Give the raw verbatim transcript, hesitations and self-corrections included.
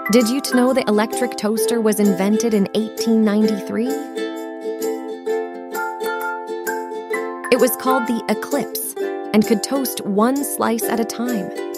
Did you know the electric toaster was invented in eighteen ninety-three? It was called the Eclipse and could toast one slice at a time.